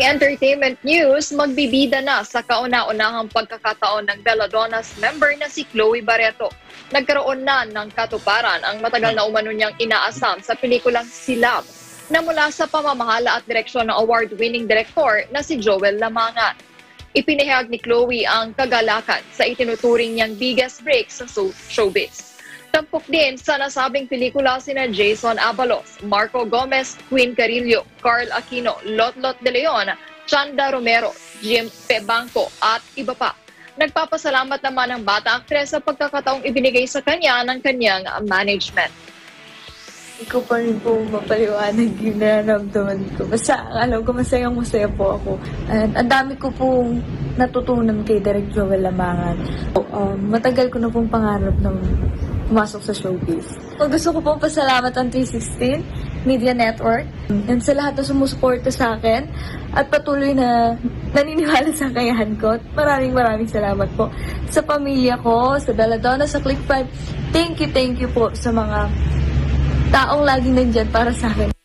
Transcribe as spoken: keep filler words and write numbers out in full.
entertainment news, magbibida na sa kauna-unahang pagkakataon ng Belladonna's member na si Chloe Barreto. Nagkaroon na ng katuparan ang matagal na umano niyang inaasam sa pelikulang Silab na mula sa pamamahala at direksyon ng award-winning director na si Joel Lamangan. Ipinahayag ni Chloe ang kagalakan sa itinuturing niyang biggest break sa showbiz. Tampok din sa nasabing pelikula sina Jason Abalos, Marco Gomez, Queen Carillo, Carl Aquino, Lotlot de Leon, Chanda Romero, Jim Pebanco at iba pa. Nagpapasalamat naman ang bata aktres sa pagkakataong ibinigay sa kanya ng kanyang management. Hindi ko pa rin po mapaliwanag yung nararamdaman ko. Basta alam ko masayang masaya po ako. And ang dami ko pong natutunan kay Direk Joel Lamangan. Um, matagal ko na pong pangarap ng pumasok sa showbiz. Gusto ko pong pasalamat ang three sixteen Media Network and sa lahat na sumusuporta sa akin at patuloy na naniniwala sa kakayahan ko. Maraming maraming salamat po sa pamilya ko, sa Belladonna, sa Click five. Thank you, thank you po sa mga taong laging nandyan para sa akin.